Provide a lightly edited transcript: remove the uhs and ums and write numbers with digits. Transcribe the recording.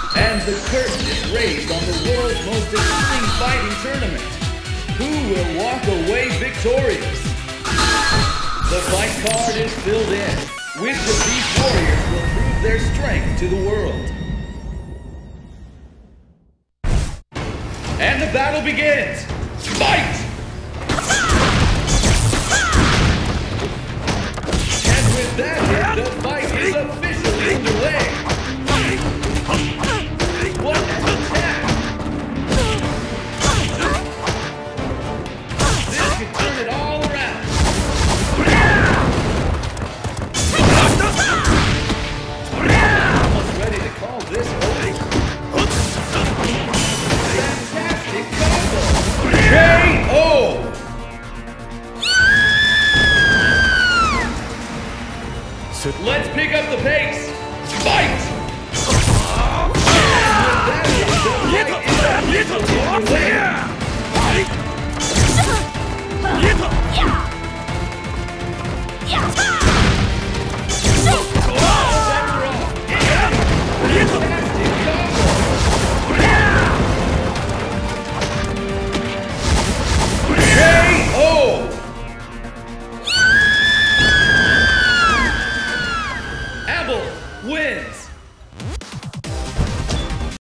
And the curtain is raised on the world's most extreme fighting tournament. Who will walk away victorious? The fight card is filled in. Which of these warriors will prove their strength to the world? And the battle begins! Fight! And with that hit, the fight is officially underway. What an attack! This could turn it all around. Almost ready to call this over. Fantastic combo! K.O. Let's pick up the pace. Fight! And with that, the fight is officially